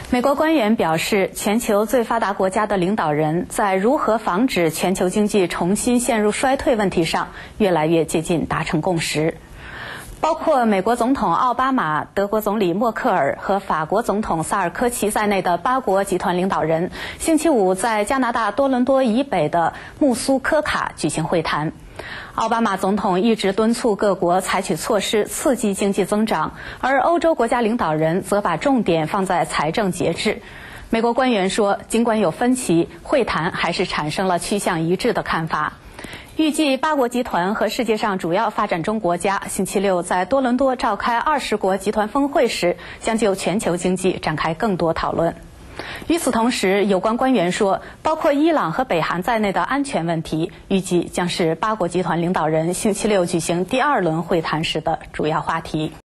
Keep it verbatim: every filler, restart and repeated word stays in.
美国官员表示，全球最发达国家的领导人在如何防止全球经济重新陷入衰退问题上越来越接近达成共识。包括美国总统奥巴马、德国总理默克尔和法国总统萨尔科齐在内的八国集团领导人，星期五在加拿大多伦多以北的穆苏科卡举行会谈。奥巴马总统一直敦促各国采取措施刺激经济增长，而欧洲国家领导人则把重点放在财政节制。美国官员说，尽管有分歧，会谈还是产生了趋向一致的看法。预计八国集团和世界上主要发展中国家星期六在多伦多召开二十国集团峰会时，将就全球经济展开更多讨论。与此同时，有关官员说，包括伊朗和北韩在内的安全问题，预计将是八国集团领导人星期六举行第二轮会谈时的主要话题。